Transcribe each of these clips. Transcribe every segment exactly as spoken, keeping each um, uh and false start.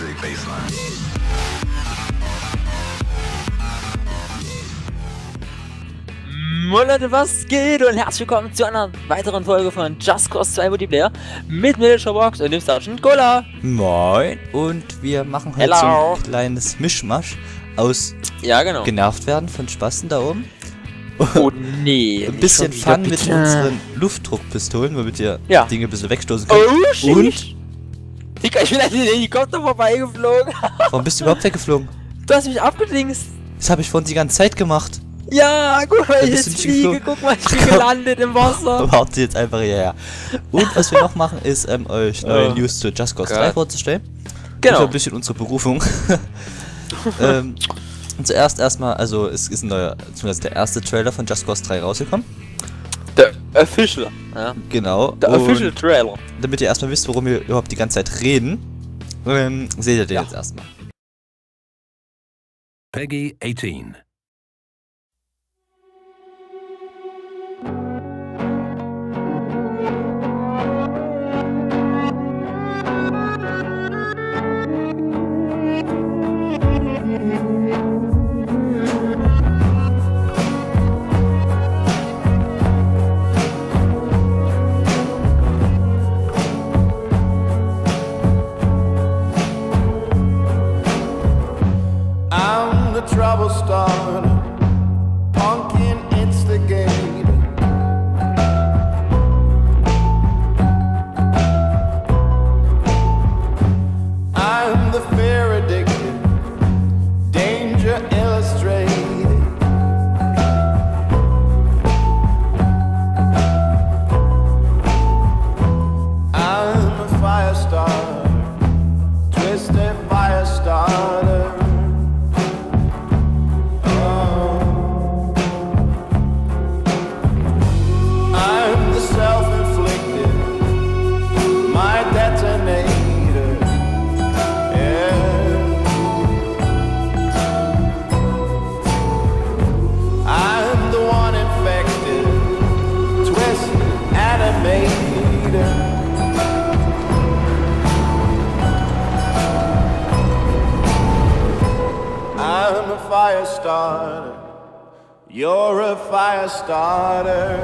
classic bass line. Moin Leute, was geht und herzlich willkommen zu einer weiteren Folge von Just Cause zwei Multiplayer mit mir, Showbox und dem Sergeant Cola. Moin, und wir machen heute Hello. so ein kleines Mischmasch aus Ja, genau. genervt werden von Spasten da oben. Oh nee. Ein bisschen nicht schon Fun wieder, mit bitte. unseren Luftdruckpistolen, womit ihr Ja. Dinge ein bisschen wegstoßen Oh könnt. shit. Und, Digga, ich bin an den Helikopter vorbeigeflogen. warum bist du überhaupt weggeflogen? Du hast mich abgedingst. Das habe ich vorhin die ganze Zeit gemacht. Ja, guck mal, Da ich bist du jetzt nicht fliege. geflogen. Guck mal, ich bin gelandet im Wasser. Warte jetzt einfach hierher. Und was wir noch machen, ist ähm, euch neue Oh. News zu Just Cause Gott. drei vorzustellen. Genau. Und ein bisschen unsere Berufung. ähm, und zuerst erstmal, also es ist ein neuer, zumindest der erste Trailer von Just Cause drei rausgekommen. Der Official. Ja. Genau. Der und Official Trailer. damit ihr erstmal wisst, worum wir überhaupt die ganze Zeit reden, ähm, seht ihr den Ja. jetzt erstmal. Peggy eighteen. I'm the trouble starter, pumpkin instigator. I'm the fear addicted, danger illustrated. I'm a fire starter, twisted fire starter. I'm the self-inflicted, my detonator. Yeah. I'm the one infected, twist animator. I'm a fire starter. You're a fire starter.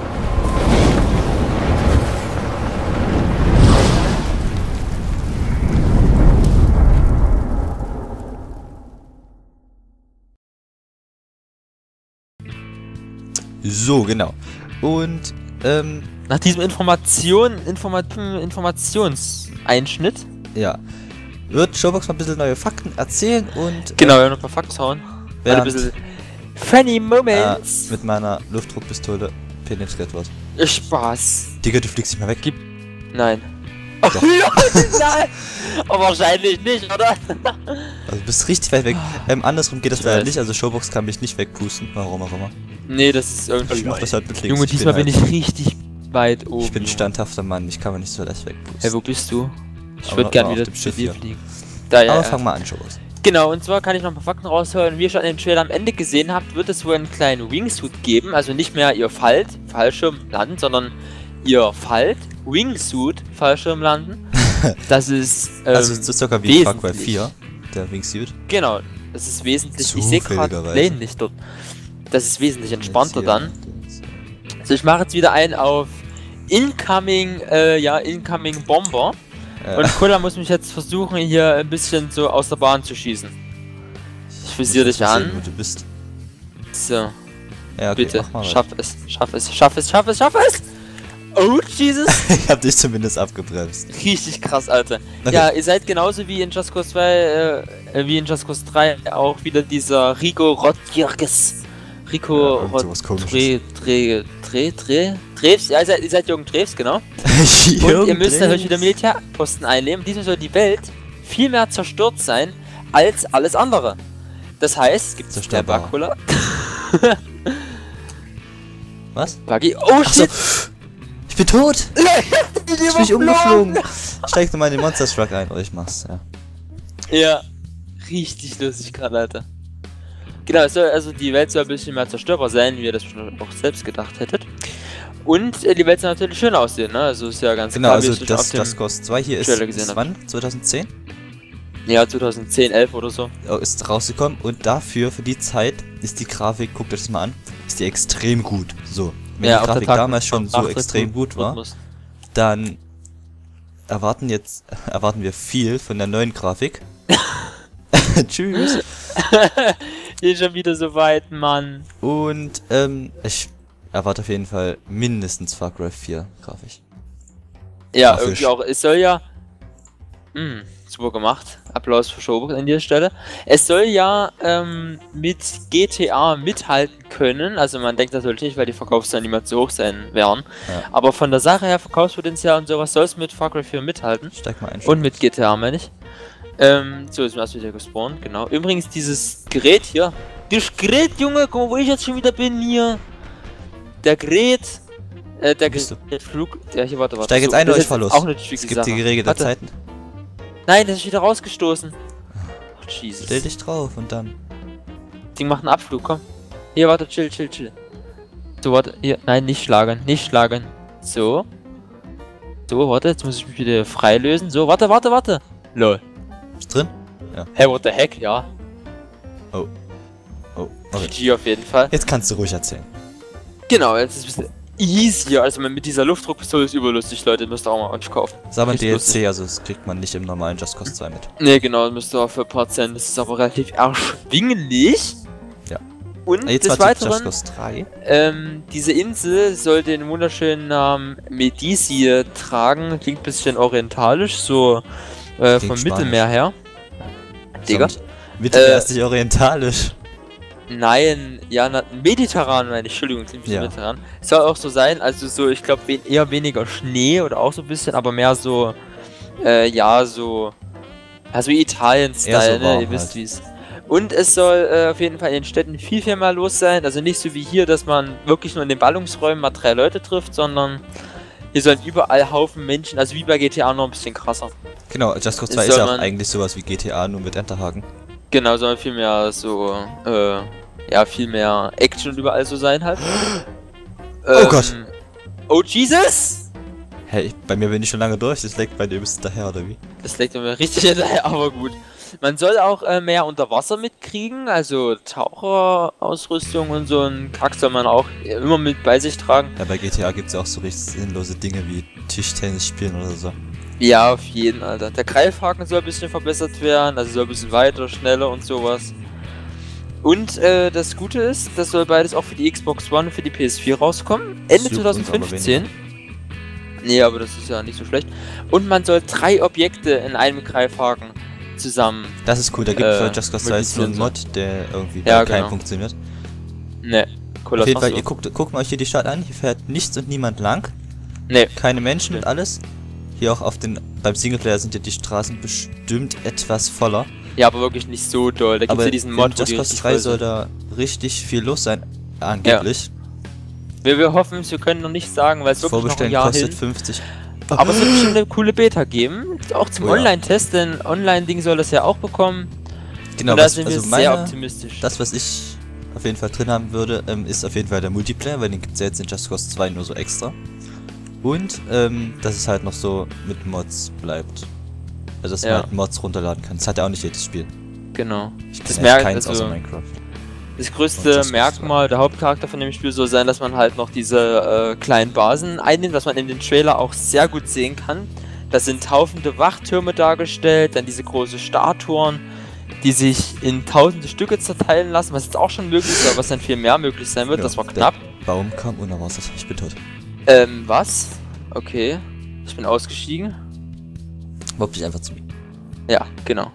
So, genau. Und, ähm, Nach diesem Information, Informat Informationseinschnitt. ja. Wird Showbox mal ein bisschen neue Fakten erzählen und Genau, ja, noch ein paar Facts hauen. Weil ein während bisschen funny äh, Moments. mit meiner Luftdruckpistole penetriert wird. Spaß. Digga, du fliegst nicht mehr weg. Gib. Nein. Oh, nein! Aber wahrscheinlich nicht, oder? Also du bist richtig weit weg. Ähm, andersrum geht das Ich leider weiß. nicht, also Showbox kann mich nicht wegpusten, warum auch immer. Nee, das ist irgendwie. Ich mach das halt mit links. Junge, diesmal bin halt, ich richtig weit oben. Ich bin ein Junge. standhafter Mann, ich kann mich nicht so leicht wegpusten. Hey, wo bist du? Ich Aber würde noch gern mal auf wieder dem zu Schiff dir hier. fliegen. Da, ja, Aber ja. fang mal an, Showbox. Genau, und zwar kann ich noch ein paar Fakten raushören. Wie ihr schon in den Trailer am Ende gesehen habt, wird es wohl einen kleinen Wingsuit geben. Also nicht mehr ihr fallt, Fallschirm landen, sondern ihr fallt, Wingsuit, Fallschirm landen. Das ist. Ähm, Also so circa wie Far Cry wesentlich. vier, der Wingsuit. Genau, das ist wesentlich. Ich sehe gerade Zufälligerweise. Lane nicht dort. Das ist wesentlich entspannter Jetzt hier. dann. Also ich mache jetzt wieder einen auf Incoming, äh, ja, Incoming Bomber. Äh, Und Cola muss mich jetzt versuchen, hier ein bisschen so aus der Bahn zu schießen. Ich visiere dich muss sehen, an. wo du bist. So, Ja, okay, bitte, mach mal schaff es, schaff es, schaff es, schaff es, schaff es! Oh, Jesus! weiter. Ich hab dich zumindest abgebremst. Richtig krass, Alter. Okay. Ja, ihr seid genauso wie in Just Cause zwei, äh, wie in Just Cause drei auch wieder dieser Rico Rodriguez. Ja, Rico irgend sowas Komisches. Dreh, Dreh, Dreh, Dreh, Drews, ja, ihr seid, ihr seid Jürgen Drews, genau. Und ihr Jürgen müsst Drews. natürlich wieder Militärposten einnehmen. Diesmal soll die Welt viel mehr zerstört sein als alles andere. Das heißt, gibt es der Zerstörbar. Bakula. Was? Buggy. Oh Ach so. shit! Ich bin tot! Ich Ich bin nicht umgeflogen! Steig doch mal in den Monster Truck ein. Oh, ich mach's, ja. Ja, richtig lustig gerade, Alter. Genau, es soll, also die Welt soll ein bisschen mehr zerstörbar sein, wie ihr das schon auch selbst gedacht hättet. Und äh, die Welt soll natürlich schön aussehen, ne? Also ist ja ganz Genau, klar, wie also ich schon das, auf dem das Ghost zwei hier ist, Trailer gesehen ist hab. wann? zwanzig zehn? Ja, zwanzig zehn, elf oder so. ist rausgekommen und dafür, für die Zeit, ist die Grafik, guckt euch das mal an, ist die extrem gut. So, wenn Ja, die auf der Grafik Tag- damals schon so Nachrichten- extrem gut war, Rhythmus. dann erwarten jetzt, erwarten wir viel von der neuen Grafik. Tschüss. Hier schon wieder so weit, Mann. Und, ähm, ich erwarte auf jeden Fall mindestens Far Cry vier grafisch. Ja, Grafisch. irgendwie auch. Es soll ja. Mh, super gemacht. Applaus für Showbook an dieser Stelle. Es soll ja ähm, mit G T A mithalten können. Also man denkt natürlich nicht, weil die Verkaufszahlen niemals so hoch sein werden. Ja. Aber von der Sache her, Verkaufspotenzial und sowas, soll es mit Far Cry vier mithalten. Steig mal ein. Und mit G T A, meine ich. Ähm, so, ist mir erst wieder gespawnt, genau. Übrigens, dieses Gerät hier. Das Gerät, Junge, guck mal, wo ich jetzt schon wieder bin hier. Der Gerät. Äh, der Bist du? Gerät Flug. Ja, hier, warte, warte. Steig jetzt ein das oder ist ich fahr los. Auch eine tricky Es gibt Sache. die geregelte Warte. Zeiten. Nein, das ist wieder rausgestoßen. Ach, Jesus. Stell dich drauf und dann. Ding macht einen Abflug, komm. Hier, warte, chill, chill, chill. So, warte, hier, nein, nicht schlagen, nicht schlagen. So. So, warte, jetzt muss ich mich wieder freilösen. So, warte, warte, warte. Lol. Ist drin? Hey, what the heck, ja. Oh. Oh, okay. G G auf jeden Fall. Jetzt kannst du ruhig erzählen. Genau, jetzt ist es ein bisschen easier. Also mit dieser Luftdruckpistole ist überlustig, Leute. Müsst ihr auch mal euch kaufen. Das ist aber ein Richtig D L lustig. C, also das kriegt man nicht im normalen Just Cause zwei mit. Ne, genau, müsst ihr auch für ein paar Cent. Das ist aber relativ erschwinglich. Ja. Und Ah, Jetzt des war Just Weiteren, Cause drei. ähm, diese Insel soll den wunderschönen Namen Medici tragen. Klingt ein bisschen orientalisch, so äh, Klingt vom Spanisch. Mittelmeer her. Digga. Sonst- Mittelmeer Äh, ist nicht orientalisch. Nein, ja, na, mediterran meine ich, Entschuldigung, klingt ein bisschen Ja. mediterran. Soll auch so sein, also so, ich glaube we eher weniger Schnee oder auch so ein bisschen, aber mehr so, äh, ja, so, also Eher Italien-Style, so ne, warm ihr wisst halt. wie's. Und es soll äh, auf jeden Fall in den Städten viel, viel mehr los sein, also nicht so wie hier, dass man wirklich nur in den Ballungsräumen mal drei Leute trifft, sondern hier sollen überall Haufen Menschen, also wie bei G T A noch ein bisschen krasser. Genau, Just Cause zwei Soll ist ja auch man- eigentlich sowas wie G T A, nur mit Enterhaken. Genau, soll viel mehr so, äh, ja, viel mehr Action überall so sein halt. Oh Gott. Oh Jesus! Hey, ich- bei mir bin ich schon lange durch, das leckt bei dir bis daher, oder wie? Das legt mir richtig hinterher, aber gut. Man soll auch äh, mehr unter Wasser mitkriegen, also Taucherausrüstung und so ein Kack soll man auch immer mit bei sich tragen. Ja, bei G T A gibt's ja auch so richtig sinnlose Dinge wie Tischtennis spielen oder so. Ja, auf jeden, Alter. Der Greifhaken soll ein bisschen verbessert werden, also soll ein bisschen weiter, schneller und sowas. Und äh, das Gute ist, das soll beides auch für die Xbox One und für die P S vier rauskommen. Ende Super, zwanzig aber fünfzehn. Nee, aber das ist ja nicht so schlecht. Und man soll drei Objekte in einem Greifhaken zusammen. Das ist cool, da gibt Äh, für Just Cause zwei so einen multiplizieren Mod, der irgendwie Ja, bei keinem genau. funktioniert. Ne, cool, Auf jeden was Fall, machst ihr guckt, guckt mal euch hier die Stadt an, hier fährt nichts und niemand lang. du? Nee, Keine Menschen und Stimmt. alles. Hier auch auf den, beim Singleplayer sind ja die Straßen bestimmt etwas voller. ja, aber wirklich nicht so doll. Da gibt's Aber ja diesen in Mod, wo Just die Cause richtig drei voll soll sind. da richtig viel los sein, angeblich. Wir, wir hoffen, wir können noch nicht sagen, weil es wirklich noch ein Vorbestellen Jahr kostet hin. fünfzig. Aber es wird bestimmt eine coole Beta geben. Auch zum Oh ja. Online-Test, denn Online-Ding soll das ja auch bekommen. Genau, und da was, sind wir also sehr meine, optimistisch. das was ich auf jeden Fall drin haben würde, ähm, ist auf jeden Fall der Multiplayer, weil den gibt es ja jetzt in Just Cause zwei nur so extra. Und, ähm, dass es halt noch so mit Mods bleibt. Also, dass Ja. man halt Mods runterladen kann. Das hat ja auch nicht jedes Spiel. Genau. Ich Das kenne merkt- echt keins also- außer Minecraft. Das Und größte Just Cause Merkmal, der Hauptcharakter von dem Spiel soll sein, dass man halt noch diese äh, kleinen Basen einnimmt, was man in den Trailer auch sehr gut sehen kann. Da sind tausende Wachtürme dargestellt, dann diese große Statuen, die sich in tausende Stücke zerteilen lassen, was jetzt auch schon möglich ist, aber was dann viel mehr möglich sein wird, Ja, das war der knapp. Baum kam unerwartet. Ich bin tot. Ähm, was? Okay, ich bin ausgestiegen. Bob dich einfach zu mir. Ja, genau.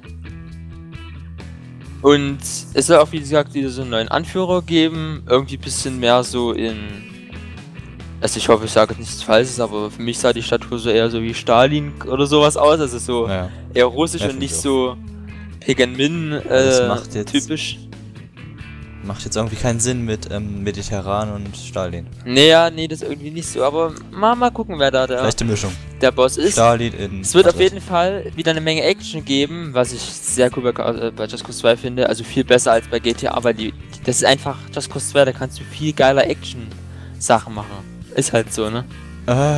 Und es soll auch, wie gesagt, wieder so einen neuen Anführer geben. Irgendwie ein bisschen mehr so in... Also ich hoffe, ich sage jetzt nichts Falsches, aber für mich sah die Statue so eher so wie Stalin oder sowas aus. Also so Naja. eher russisch Ja, und finde nicht ich auch. so Pagan Min das äh, macht jetzt- typisch. Macht jetzt irgendwie keinen Sinn mit ähm, Mediterran und Stalin. Naja, nee, das irgendwie nicht so. Aber mal, mal gucken, wer da der, Vielleicht eine Mischung. der Boss ist. Stalin in. Es wird was auf jeden Fall wieder eine Menge Action geben, was ich sehr cool bei, äh, bei Just Cause zwei finde. Also viel besser als bei G T A, weil die, das ist einfach Just Cause zwei, da kannst du viel geiler Action-Sachen machen. Ist halt so, ne?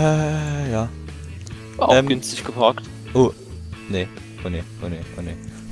Äh, ja. Auch Ähm, günstig geparkt. Oh, nee. Oh nee, oh nee, oh nee.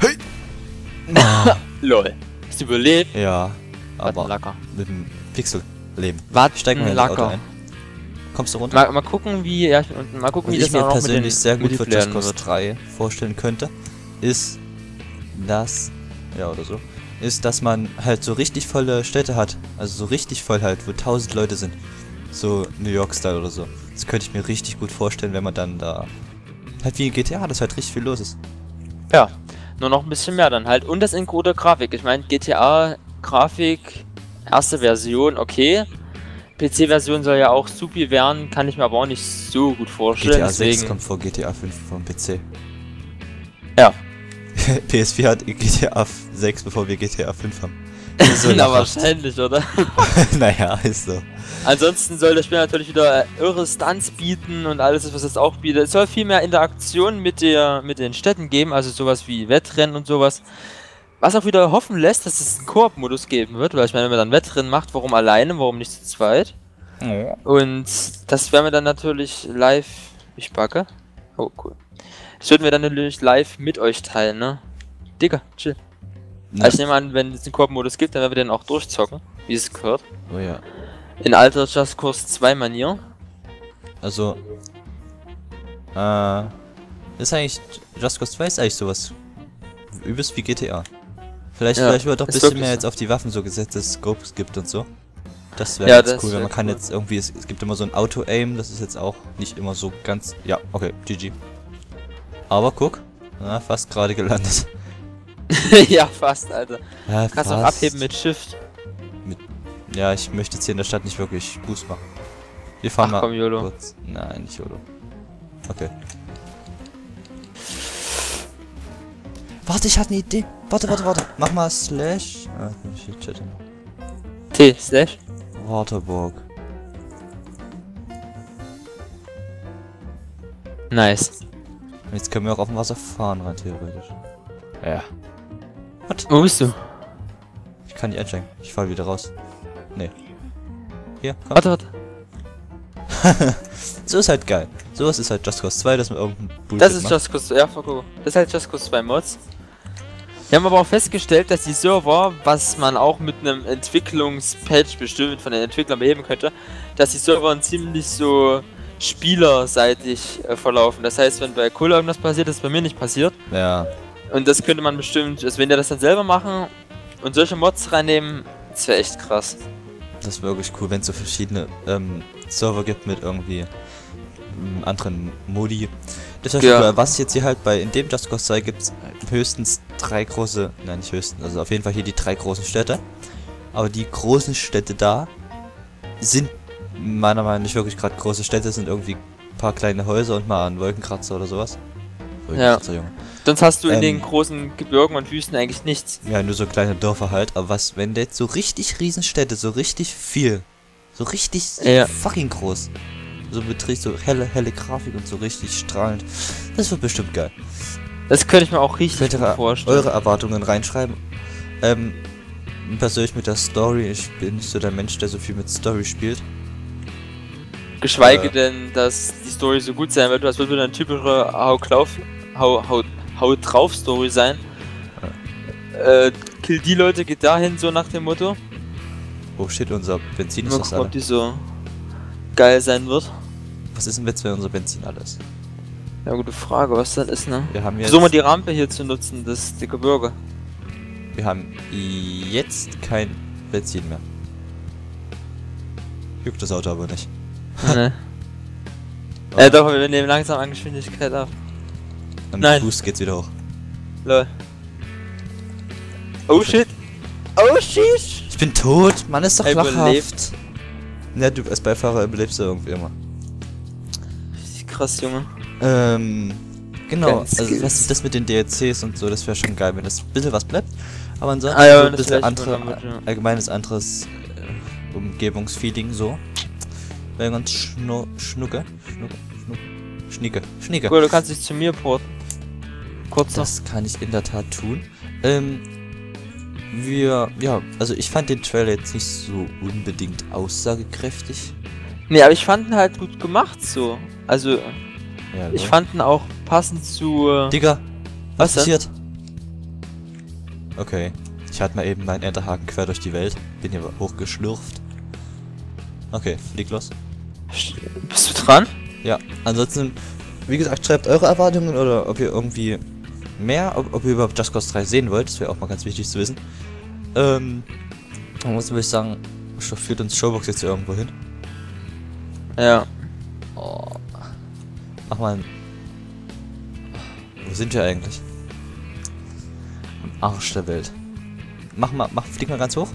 Lol. Hast du überlebt? Ja, aber Lacker. mit dem Pixel-Leben. Warte, Steig mal in das Auto Lacker. ein. Kommst du runter? Mal, mal gucken, wie. Ja, ich bin unten. Mal gucken, Was wie ich das mir auch noch mit den persönlich sehr gut für Just Multiplayern Cause wird. drei vorstellen könnte, ist, dass, ja oder so, ist, dass man halt so richtig volle Städte hat. Also so richtig voll halt, wo tausend Leute sind. So New York-Style oder so. Das könnte ich mir richtig gut vorstellen, wenn man dann da halt wie in G T A, dass halt richtig viel los ist. Ja, nur noch ein bisschen mehr dann halt. Und das in guter Grafik. Ich meine, G T A-Grafik, erste Version, okay. P C-Version soll ja auch super werden, kann ich mir aber auch nicht so gut vorstellen. G T A sechs deswegen... kommt vor G T A fünf vom P C. Ja. P S vier hat G T A sechs, bevor wir G T A fünf haben. So Na, wahrscheinlich, oder? Naja, ist so. Ansonsten soll das Spiel natürlich wieder irre Stunts bieten und alles, was es auch bietet. Es soll viel mehr Interaktion mit, der, mit den Städten geben, also sowas wie Wettrennen und sowas. Was auch wieder hoffen lässt, dass es einen Koop-Modus geben wird, weil ich meine, wenn man dann Wettrennen macht, warum alleine, warum nicht zu zweit? Oh. Und das werden wir dann natürlich live... Ich backe? Oh, cool. Das würden wir dann natürlich live mit euch teilen, ne? Digga, chill. Ja. Also ich nehme an, wenn es einen Koop-Modus gibt, dann werden wir den auch durchzocken, wie es gehört. Oh ja. In alter Just Cause zwei Manier. Also, äh, ist eigentlich, Just Cause zwei ist eigentlich sowas übelst wie G T A. Vielleicht, Ja, vielleicht wird doch ein ist bisschen wirklich mehr so. jetzt auf die Waffen so gesetzt, dass es Scopes gibt und so. Das wäre Ja, ganz das cool, weil wär man kann cool. jetzt irgendwie, es, es gibt immer so ein Auto-Aim, das ist jetzt auch nicht immer so ganz, ja, okay, G G. Aber guck, na, fast gerade gelandet. Ja, fast, Alter. Ja, Kannst auch fast. abheben mit Shift. Ja, ich möchte jetzt hier in der Stadt nicht wirklich Boost machen. Wir fahren Ach, mal komm, YOLO. kurz. Nein, nicht YOLO. Okay. Warte, ich hatte eine Idee. Warte, warte, warte. Mach mal Slash. Ah, ich will chatten. T, Slash. Waterburg. Nice. Und jetzt können wir auch auf dem Wasser fahren, rein theoretisch. Ja. Wo bist du? Ich kann nicht einsteigen. Ich fall wieder raus. Nee. Hier, komm. Warte, warte. So ist halt geil. Sowas ist halt Just Cause zwei, dass man irgendein Bullshit Das ist macht. Just Cause, ja, guck. Das ist halt Just Cause zwei Mods. Wir haben aber auch festgestellt, dass die Server, was man auch mit einem Entwicklungspatch bestimmt von den Entwicklern beheben könnte, dass die Server ziemlich so spielerseitig äh, verlaufen. Das heißt, wenn bei Cola irgendwas passiert, ist bei mir nicht passiert. Ja. Und das könnte man bestimmt, also wenn die das dann selber machen und solche Mods reinnehmen, das wäre echt krass. Das ist wirklich cool, wenn es so verschiedene ähm, Server gibt mit irgendwie ähm, anderen Modi. Das ist ja Ja. cool. Was jetzt hier halt bei in dem Just Cause zwei gibt es höchstens drei große, nein nicht höchstens, also auf jeden Fall hier die drei großen Städte. Aber die großen Städte da sind meiner Meinung nach nicht wirklich gerade große Städte, sind irgendwie ein paar kleine Häuser und mal ein Wolkenkratzer oder sowas. Wolkenkratzer, Junge. Sonst hast du in Ähm. den großen Gebirgen und Wüsten eigentlich nichts. Ja, nur so kleine Dörfer halt, aber was, wenn jetzt so richtig Riesenstädte, so richtig viel, so richtig Ja. fucking groß, so betrifft so helle, helle Grafik und so richtig strahlend, das wird bestimmt geil. Das könnte ich mir auch richtig Könnt gut ihr vorstellen. eure Erwartungen reinschreiben? Ähm, persönlich mit der Story, ich bin nicht so der Mensch, der so viel mit Story spielt. Geschweige Äh. denn, dass die Story so gut sein wird, das wird wieder eine typische Hau, Klauf, Hau, Hau, Hau drauf Story sein. Äh, kill die Leute, geht dahin, so nach dem Motto. Oh shit, unser Benzin ist Mal fast gucken, ob alle. die so geil sein wird. Was ist denn jetzt, wenn unser Benzin alles? Ja, gute Frage, was das ist, ne? Wir haben jetzt, Versuchen wir die Rampe hier zu nutzen, das dicke Gebirge. wir haben jetzt kein Benzin mehr. Juckt das Auto aber nicht. ne. Oh. Äh, doch, wir nehmen langsam an Geschwindigkeit ab. Und Nein. Boost geht's wieder hoch. Lol. Oh shit! Oh shit! Ich bin tot, Mann, ist doch Er lachhaft. überlebt. Ja, du als Beifahrer überlebst du irgendwie immer. Richtig krass, Junge. Ähm, genau, Ganz also skills. was das mit den D L Cs und so, das wäre schon geil, wenn das ein bisschen was bleibt. Aber ansonsten Ah ja, so ein das bisschen wär echt andere, cool damit, ja. allgemeines anderes äh, Umgebungsfeeling so. Wäre ganz schnu schnucke, schnucke, schnucke, schnicke, schnicke. Gut, du kannst dich zu mir porten. Kurz noch. Das kann ich in der Tat tun. Ähm, wir, ja, also ich fand den Trailer jetzt nicht so unbedingt aussagekräftig. Nee, aber ich fand ihn halt gut gemacht so. Also, Ja, ich ne? fand ihn auch passend zu... Äh, Digga, Was was denn? passiert? Okay. Ich hatte mal eben meinen Enterhaken quer durch die Welt. Bin hier hochgeschlürft. Okay, flieg los. Bist du dran? Ja, ansonsten, wie gesagt, schreibt eure Erwartungen oder ob ihr irgendwie mehr, ob, ob ihr überhaupt Just Cause drei sehen wollt. Das wäre auch mal ganz wichtig zu wissen. Ähm, dann muss ich sagen, führt uns Showbox jetzt hier irgendwo hin. Ja. Oh. Mach mal ein... Wo sind wir eigentlich? Am Arsch der Welt. Mach mal, mach, flieg mal ganz hoch.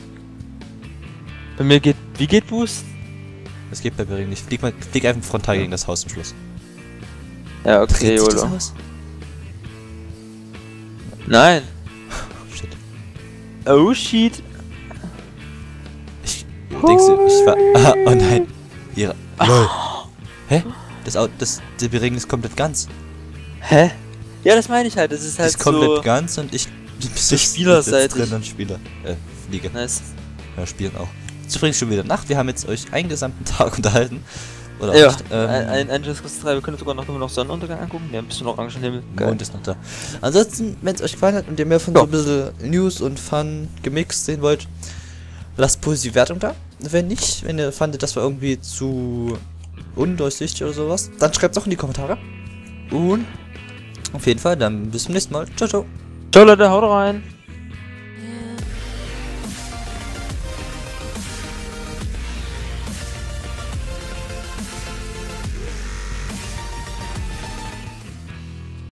Bei mir geht, wie geht Boost? Das geht bei mir nicht. Flieg mal, flieg einfach frontal gegen das Haus zum Schluss. Ja, okay, Dreht sich das oder? Haus? Nein. Shit. Oh shit. Ich denkst du, ich war. Ah, oh nein. Ihre. Lol. Hä? Das Auto, das, der Regen ist komplett ganz. Hä? Ja, das meine ich halt. Das ist halt ist komplett so ganz und ich. so spielerseitig. drin und Spieler. Äh, Fliege. nice. Ja, spielen auch. Es ist übrigens schon wieder Nacht. Wir haben jetzt euch einen gesamten Tag unterhalten. Oder auch Ja, nicht. Ähm, ein, ein, ein Just Cause drei. Wir können sogar noch, noch Sonnenuntergang angucken. Ja, ein bisschen Orangenhimmel. Geil. Mond ist noch da. Ansonsten, wenn es euch gefallen hat und ihr mehr von Ja. so ein bisschen News und Fun gemixt sehen wollt, lasst positive Wertung da. Wenn nicht, wenn ihr fandet, das war irgendwie zu undurchsichtig oder sowas, dann schreibt es auch in die Kommentare. Und auf jeden Fall, dann bis zum nächsten Mal. Ciao, ciao. Ciao Leute, haut rein.